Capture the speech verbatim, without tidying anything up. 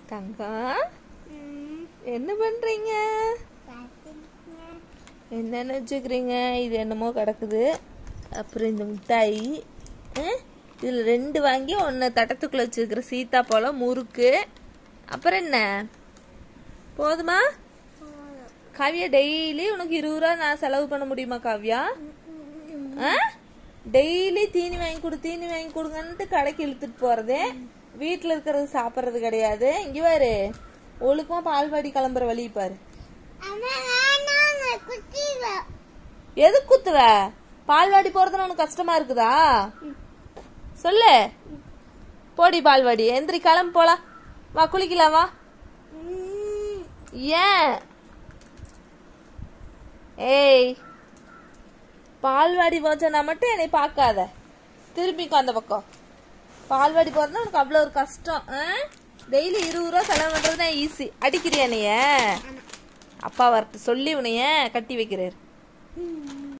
தங்கம் என்ன பண்றீங்க? என்னென்ன வச்சுக்கிறீங்க? இது என்னமோ கிடக்குது. அப்புறம் இந்த மிட்டாய், இதுல ரெண்டு வாங்கி ஒன்னு தட்டத்துக்குள்ள வச்சிருக்கிற சீத்தாப்பழம், முறுக்கு. அப்புறம் என்ன போதுமா? காவியா, டெய்லி உனக்கு இருபது ரூபா நான் செலவு பண்ண முடியுமா காவியா? டெய்லி தீனி வாங்கி கொடு தீனி வாங்கி கொடுங்கன்ட்டு கடைக்கு இழுத்துட்டு போறதே, வீட்டுல இருக்கிறது சாப்பிட்றது கிடையாது. இங்க பாரு, ஒழுக்கமா பால்வாடி கிளம்புற வழி பாரு. எது குத்துவ? பால்வாடி போறதுன்னு உனக்கு கஷ்டமா இருக்குதா? சொல்லு. போடி பால்வாடி, எந்திரி, கிளம்பு போலாம். வா குளிக்கலாம், வா. ஏன்? ஏய், பால்வாடி போச்சா மட்டும் என்னை பார்க்காத, திரும்பிக்கும் அந்த பக்கம். பால்வாடி போறதுன்னா உனக்கு அவ்வளோ ஒரு கஷ்டம். டெய்லி இருபது ரூபா செலவு பண்றதுதான் ஈஸி. அடிக்கிறியா நீ? அப்பா வரட்டு சொல்லி உனைய கட்டி வைக்கிறாரு.